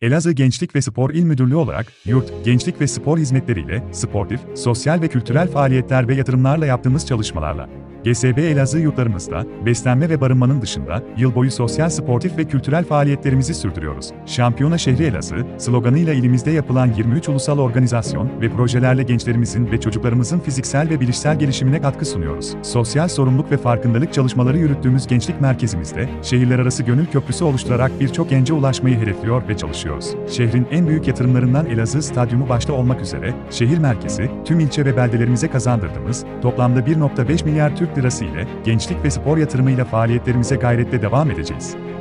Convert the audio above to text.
Elazığ Gençlik ve Spor İl Müdürlüğü olarak, yurt, gençlik ve spor hizmetleriyle, sportif, sosyal ve kültürel faaliyetler ve yatırımlarla yaptığımız çalışmalarla, GSB Elazığ yurtlarımızda, beslenme ve barınmanın dışında, yıl boyu sosyal, sportif ve kültürel faaliyetlerimizi sürdürüyoruz. Şampiyona Şehri Elazığ, sloganıyla ilimizde yapılan 23 ulusal organizasyon ve projelerle gençlerimizin ve çocuklarımızın fiziksel ve bilişsel gelişimine katkı sunuyoruz. Sosyal sorumluluk ve farkındalık çalışmaları yürüttüğümüz gençlik merkezimizde, şehirler arası gönül köprüsü oluşturarak birçok gence ulaşmayı hedefliyor ve çalışıyoruz. Şehrin en büyük yatırımlarından Elazığ Stadyumu başta olmak üzere, şehir merkezi, tüm ilçe ve beldelerimize kazandırdığımız, toplamda 1,5 milyar Türk lirası ile gençlik ve spor yatırımıyla faaliyetlerimize gayretle devam edeceğiz.